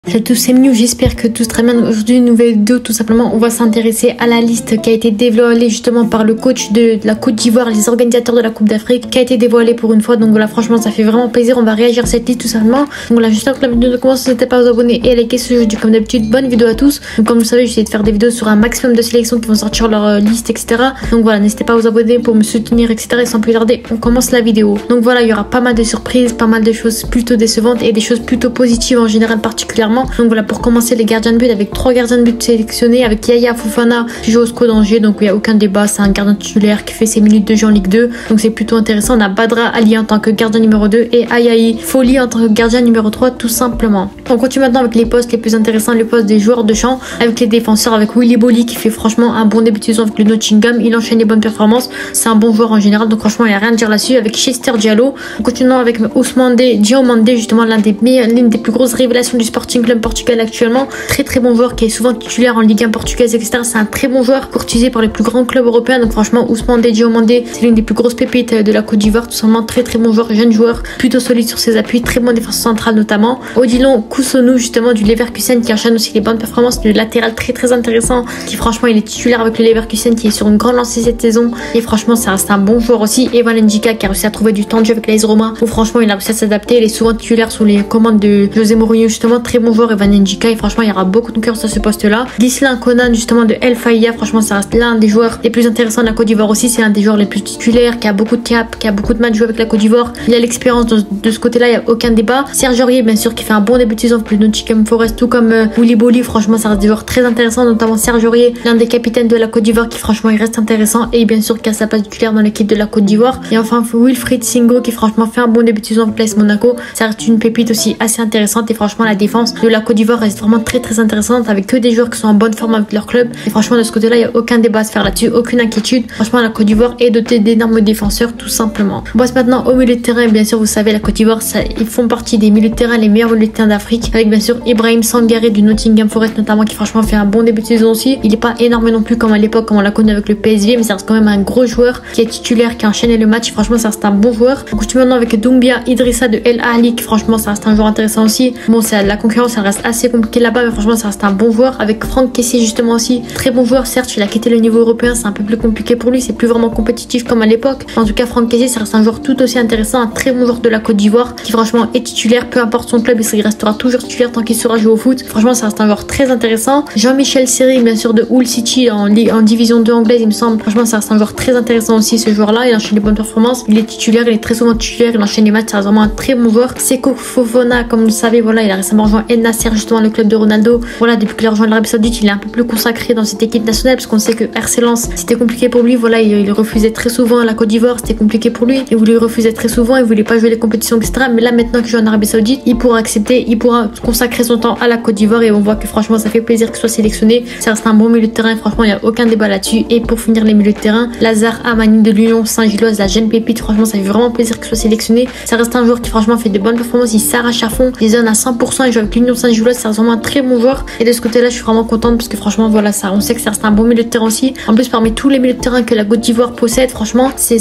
Salut à tous, c'est Minu, j'espère que tout très bien. Aujourd'hui, une nouvelle vidéo, tout simplement, on va s'intéresser à la liste qui a été dévoilée justement par le coach de la Côte d'Ivoire, les organisateurs de la Coupe d'Afrique, qui a été dévoilée pour une fois. Donc voilà, franchement, ça fait vraiment plaisir. On va réagir à cette liste tout simplement. Donc voilà, j'espère que la vidéo commence. N'hésitez pas à vous abonner et à liker ce jeu. Comme d'habitude, bonne vidéo à tous. Donc comme vous le savez, j'essaie de faire des vidéos sur un maximum de sélections qui vont sortir leur liste, etc. Donc voilà, n'hésitez pas à vous abonner pour me soutenir, etc. Et sans plus tarder, on commence la vidéo. Donc voilà, il y aura pas mal de surprises, pas mal de choses plutôt décevantes et des choses plutôt positives en général particulièrement. Donc voilà, pour commencer les gardiens de but, avec 3 gardiens de but sélectionnés, avec Yaya Fofana qui joue au SCO d'Angers, donc il n'y a aucun débat, c'est un gardien titulaire qui fait ses minutes de jeu en Ligue 2, donc c'est plutôt intéressant. On a Badra Ali en tant que gardien numéro 2 et Ayayi Folly en tant que gardien numéro 3 tout simplement. On continue maintenant avec les postes les plus intéressants, les postes des joueurs de champ, avec les défenseurs, avec Willy Boly qui fait franchement un bon début de saison avec le Nottingham, il enchaîne les bonnes performances, c'est un bon joueur en général, donc franchement il n'y a rien à dire là-dessus. Avec Chester Diallo, on continue avec Ousmane Diomandé, justement l'une des plus grosses révélations du Sporting Club Portugal actuellement. Très bon joueur qui est souvent titulaire en Ligue 1 portugaise, etc. C'est un très bon joueur courtisé par les plus grands clubs européens. Donc franchement, Ousmane Diomandé, c'est l'une des plus grosses pépites de la Côte d'Ivoire. Tout simplement très bon joueur, jeune joueur, plutôt solide sur ses appuis, très bon défenseur central notamment. Odilon Koussonou, justement du Leverkusen, qui enchaîne aussi les bonnes performances, le latéral très intéressant, qui franchement il est titulaire avec le Leverkusen, qui est sur une grande lancée cette saison. Et franchement, ça reste un bon joueur aussi. Evan Ndjika qui a réussi à trouver du temps de jeu avec l'AS Roma, où franchement il a réussi à s'adapter. Il est souvent titulaire sous les commandes de José Mourinho, justement très bon joueur Evan Ndjika. Et franchement, il y aura beaucoup de concurrence à ce poste-là. Ghislain Conan, justement de El Faya, franchement, ça reste l'un des joueurs les plus intéressants de la Côte d'Ivoire aussi. C'est l'un des joueurs les plus titulaires, qui a beaucoup de cap, qui a beaucoup de matchs joués avec la Côte d'Ivoire. Il a l'expérience de ce côté-là, il n'y a aucun débat. Serge Aurier, bien sûr, qui fait un bon début de saison avec le Nottingham Forest, tout comme Willy Boly. Franchement, ça reste des joueurs très intéressants, notamment Serge Aurier, l'un des capitaines de la Côte d'Ivoire, qui franchement, il reste intéressant. Et bien sûr, qui a sa place titulaire dans l'équipe de la Côte d'Ivoire. Et enfin, Wilfried Singo, qui franchement fait un bon début de saison avec l'AS Monaco. Ça reste une pépite aussi assez intéressante. Et franchement, la défense de la Côte d'Ivoire reste vraiment très intéressante, avec que des joueurs qui sont en bonne forme avec leur club. Et franchement, de ce côté-là, il n'y a aucun débat à se faire là-dessus, aucune inquiétude. Franchement, la Côte d'Ivoire est dotée d'énormes défenseurs, tout simplement. On passe maintenant au milieu de terrain. Bien sûr, vous savez, la Côte d'Ivoire, ils font partie des milieux de terrain, les meilleurs milieux de terrain d'Afrique. Avec bien sûr Ibrahim Sangaré du Nottingham Forest, notamment, qui franchement fait un bon début de saison aussi. Il n'est pas énorme non plus comme à l'époque, comme on l'a connu avec le PSV, mais ça reste quand même un gros joueur qui est titulaire, qui a enchaîné le match. Franchement, ça reste un bon joueur. On continue maintenant avec Doumbia Idrissa de El Ahly, qui franchement, ça reste un joueur intéressant aussi. Bon, la concurrence, ça reste assez compliqué là-bas, mais franchement, ça reste un bon joueur. Avec Franck Kessié, justement aussi, très bon joueur. Certes, il a quitté le niveau européen, c'est un peu plus compliqué pour lui, c'est plus vraiment compétitif comme à l'époque. En tout cas, Franck Kessié, ça reste un joueur tout aussi intéressant, un très bon joueur de la Côte d'Ivoire, qui franchement est titulaire, peu importe son club, il restera toujours titulaire tant qu'il sera joué au foot. Franchement, ça reste un joueur très intéressant. Jean-Michel Seri, bien sûr, de Hull City en division 2 anglaise, il me semble. Franchement, ça reste un joueur très intéressant aussi, ce joueur-là. Il enchaîne les bonnes performances. Il est titulaire, il est très souvent titulaire, il enchaîne les matchs, ça reste vraiment un très bon joueur. Seko Fofana, comme vous le savez, voilà, il a récemment rejoint El Nasser, justement, le club de Ronaldo. Voilà, depuis qu'il a rejoint l'Arabie Saoudite, il est un peu plus consacré dans cette équipe nationale, parce qu'on sait que RC Lens, c'était compliqué pour lui. Voilà, il refusait très souvent la Côte d'Ivoire, c'était compliqué pour lui. Il voulait refuser très souvent, il voulait pas jouer les compétitions, etc. Mais là, maintenant qu'il joue en Arabie Saoudite, il pourra accepter, il pourra consacrer son temps à la Côte d'Ivoire, et on voit que franchement, ça fait plaisir qu'il soit sélectionné. Ça reste un bon milieu de terrain, franchement, il n'y a aucun débat là-dessus. Et pour finir les milieux de terrain, Lazare Amani de l'Union Saint-Gilloise, la jeune pépite, franchement, ça fait vraiment plaisir qu'il soit sélectionné. Ça reste un joueur qui franchement fait de bonnes performances, il s'arrache à fond, il donne à 100%, il joue avec l'Union Saint-Gilloise, c'est vraiment un très bon joueur. Et de ce côté-là, je suis vraiment contente parce que franchement, voilà, ça, on sait que ça reste un bon milieu de terrain aussi. En plus, parmi tous les milieux de terrain que la Côte d'Ivoire possède, franchement, c'est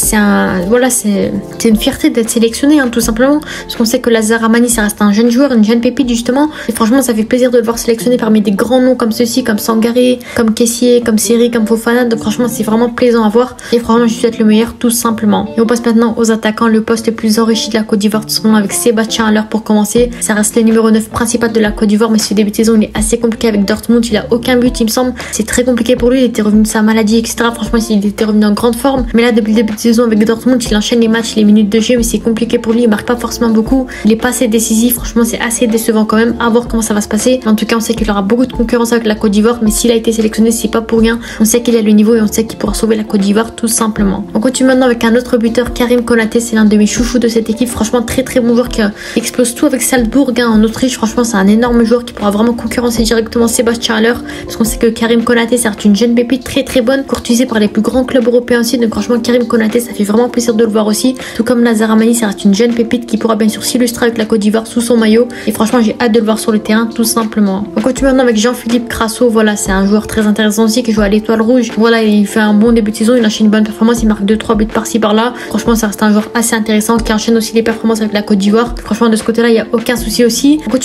une fierté d'être sélectionné, hein, tout simplement. Parce qu'on sait que Lazare Amani, ça reste un jeune joueur, une jeune pépite, justement. Et franchement, ça fait plaisir de le voir sélectionné parmi des grands noms comme ceux-ci, comme Sangaré, comme Kessié, comme Seri, comme Fofana. Donc franchement, c'est vraiment plaisant à voir. Et franchement, je souhaite le meilleur, tout simplement. Et on passe maintenant aux attaquants, le poste le plus enrichi de la Côte d'Ivoire, tout simplement, avec Sébastien Haller pour commencer. Ça reste le numéro 9 principal de la Côte d'Ivoire, mais ce début de saison, il est assez compliqué avec Dortmund. Il a aucun but, il me semble. C'est très compliqué pour lui. Il était revenu de sa maladie, etc. Franchement, il était revenu en grande forme. Mais là, depuis le début de saison avec Dortmund, il enchaîne les matchs, les minutes de jeu, mais c'est compliqué pour lui. Il marque pas forcément beaucoup. Il est pas assez décisif. Franchement, c'est assez décevant quand même. À voir comment ça va se passer. En tout cas, on sait qu'il aura beaucoup de concurrence avec la Côte d'Ivoire, mais s'il a été sélectionné, c'est pas pour rien. On sait qu'il a le niveau et on sait qu'il pourra sauver la Côte d'Ivoire, tout simplement. On continue maintenant avec un autre buteur, Karim Konaté. C'est l'un de mes chouchous de cette équipe. Franchement, très bon joueur qui explose tout avec Salzbourg, hein, en Autriche. Franchement, c'est un énorme joueur qui pourra vraiment concurrencer directement Sébastien Haller, parce qu'on sait que Karim Konaté, c'est une jeune pépite très bonne, courtisée par les plus grands clubs européens aussi. Donc franchement, Karim Konaté, ça fait vraiment plaisir de le voir aussi. Tout comme Lazare Amani, ça reste une jeune pépite qui pourra bien sûr s'illustrer avec la Côte d'Ivoire sous son maillot. Et franchement, j'ai hâte de le voir sur le terrain, tout simplement. On continue maintenant avec Jean-Philippe Crasso. Voilà, c'est un joueur très intéressant aussi qui joue à l'Étoile Rouge. Voilà, il fait un bon début de saison, il enchaîne une bonne performance, il marque 2-3 buts par-ci par-là. Franchement, ça reste un joueur assez intéressant qui enchaîne aussi les performances avec la Côte d'Ivoire. Franchement, de ce côté-là, il n'y a aucun souci aussi. On continue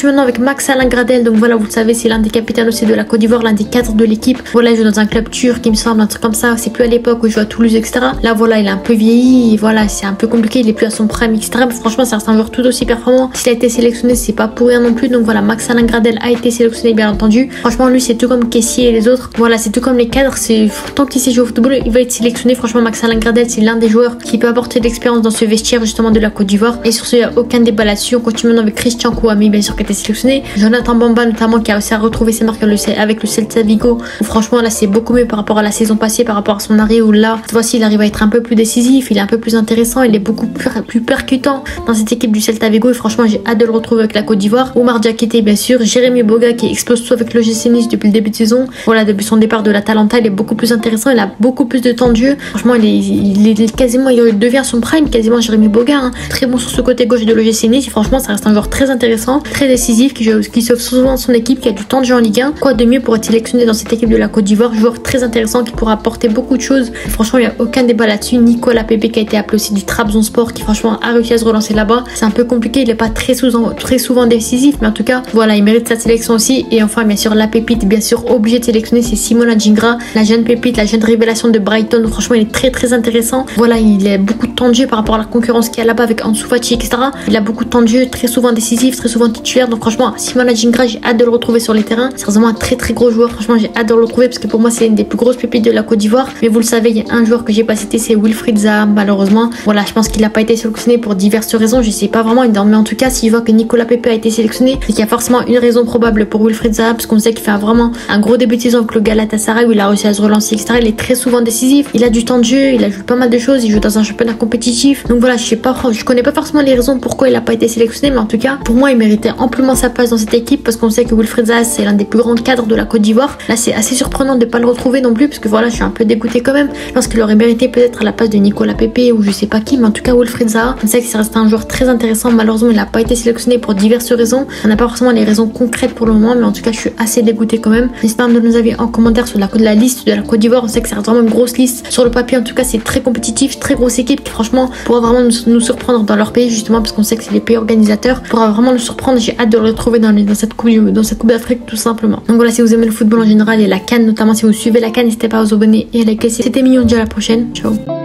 continue maintenant avec Max Alain Gradel. Donc voilà, vous le savez, c'est l'un des capitaines aussi de la Côte d'Ivoire, l'un des cadres de l'équipe. Voilà, il joue dans un club turc, il me semble, un truc comme ça. C'est plus à l'époque où il joue à Toulouse, etc. Là, voilà, il est un peu vieilli. Et voilà, c'est un peu compliqué. Il est plus à son prime, etc. Mais franchement, ça reste un joueur tout aussi performant. S'il a été sélectionné, c'est pas pour rien non plus. Donc voilà, Max Alain Gradel a été sélectionné, bien entendu. Franchement, lui, c'est tout comme Kessié et les autres. Voilà, c'est tout comme les cadres. C'est tant qu'il sait jouer au football, il va être sélectionné. Franchement, Max Alain Gradel, c'est l'un des joueurs qui peut apporter de l'expérience dans ce vestiaire justement de la Côte d'Ivoire. Et sur ce, il n'y a aucun débat là-dessus. On continue maintenant avec Christian Kouami, bien sûr, qui a été sélectionné. Jonathan Bamba, notamment, qui a aussi à retrouver ses marques avec le Celta Vigo. Franchement, là, c'est beaucoup mieux par rapport à la saison passée, par rapport à son arrêt où là, cette fois-ci, il arrive à être un peu plus décisif, il est un peu plus intéressant, il est beaucoup plus percutant dans cette équipe du Celta Vigo. Et franchement, j'ai hâte de le retrouver avec la Côte d'Ivoire. Oumar Diakité, bien sûr. Jérémy Boga, qui explose tout avec l'OGC Nice depuis le début de saison. Voilà, depuis son départ de l'Atalanta, il est beaucoup plus intéressant, il a beaucoup plus de temps de jeu. Franchement, il est quasiment, il devient son prime, quasiment Jérémy Boga. Hein. Très bon sur ce côté gauche de l'OGC Nice. Et franchement, ça reste un joueur très intéressant, très décisif, qui sauve souvent son équipe, qui a du temps de jeu en Ligue 1. Quoi de mieux pour être sélectionné dans cette équipe de la Côte d'Ivoire? Joueur très intéressant qui pourra apporter beaucoup de choses. Et franchement, il n'y a aucun débat là-dessus. Nicolas Pepe, qui a été appelé aussi du Trabzonspor, qui franchement a réussi à se relancer là-bas. C'est un peu compliqué, il n'est pas très souvent décisif, mais en tout cas, voilà, il mérite sa sélection aussi. Et enfin, bien sûr, la pépite, bien sûr, obligé de sélectionner, c'est Simon Adjingra, la jeune pépite, la jeune révélation de Brighton. Franchement, il est très très intéressant. Voilà, il a beaucoup de temps de jeu par rapport à la concurrence qu'il y a là-bas avec Ansu Fati, etc. Il a beaucoup de temps de jeu, très souvent décisif, très souvent titulaire. Donc franchement, Simon Adjingra, j'ai hâte de le retrouver sur les terrains. C'est vraiment un très très gros joueur. Franchement, j'ai hâte de le retrouver parce que pour moi, c'est une des plus grosses pépites de la Côte d'Ivoire. Mais vous le savez, il y a un joueur que j'ai pas cité, c'est Wilfried Zaha, malheureusement. Voilà, je pense qu'il n'a pas été sélectionné pour diverses raisons. Je sais pas vraiment, mais en tout cas, si je vois que Nicolas Pepe a été sélectionné, c'est qu'il y a forcément une raison probable pour Wilfried Zaha, parce qu'on sait qu'il fait vraiment un gros début de saison avec le Galatasaray où il a réussi à se relancer, etc. Il est très souvent décisif, il a du temps de jeu, il a joué pas mal de choses, il joue dans un championnat compétitif. Donc voilà, je connais pas forcément les raisons pourquoi il a pas été sélectionné, mais en tout cas, pour moi, il méritait amplement sa place dans cette équipe parce qu'on sait que Wilfried Zaha, c'est l'un des plus grands cadres de la Côte d'Ivoire. Là, c'est assez surprenant de pas le retrouver non plus, parce que voilà, je suis un peu dégoûtée quand même. Je pense qu'il aurait mérité peut-être à la place de Nicolas Pepe ou je sais pas qui, mais en tout cas, Wilfried Zaha, on sait que ça reste un joueur très intéressant. Malheureusement, il n'a pas été sélectionné pour diverses raisons. On n'a pas forcément les raisons concrètes pour le moment, mais en tout cas, je suis assez dégoûtée quand même. N'hésitez pas à me donner nos avis en commentaire sur la liste de la Côte d'Ivoire. On sait que ça reste vraiment une grosse liste. Sur le papier, en tout cas, c'est très compétitif, très grosse équipe qui, franchement, pourra vraiment nous surprendre dans leur pays, justement, parce qu'on sait que c'est les pays organisateurs. Pourra vraiment nous surprendre. J'ai hâte de le retrouver dans cette coupe d'Afrique, tout simplement. Donc voilà, si vous aimez le football en général et la CAN, notamment si vous suivez la CAN, n'hésitez pas à vous abonner et à liker. C'était mignon, déjà à la prochaine. Ciao.